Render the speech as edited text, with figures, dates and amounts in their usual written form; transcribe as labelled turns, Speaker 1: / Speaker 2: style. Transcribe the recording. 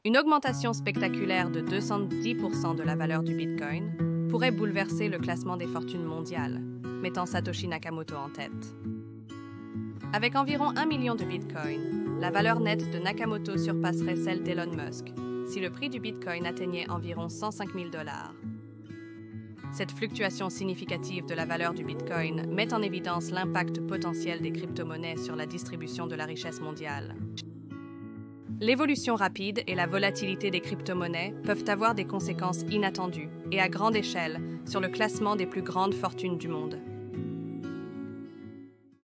Speaker 1: Une augmentation spectaculaire de 210% de la valeur du Bitcoin pourrait bouleverser le classement des fortunes mondiales, mettant Satoshi Nakamoto en tête. Avec environ 1 million de Bitcoin, la valeur nette de Nakamoto surpasserait celle d'Elon Musk si le prix du Bitcoin atteignait environ 105 000 $. Cette fluctuation significative de la valeur du Bitcoin met en évidence l'impact potentiel des crypto-monnaies sur la distribution de la richesse mondiale. L'évolution rapide et la volatilité des crypto-monnaies peuvent avoir des conséquences inattendues et à grande échelle sur le classement des plus grandes fortunes du monde.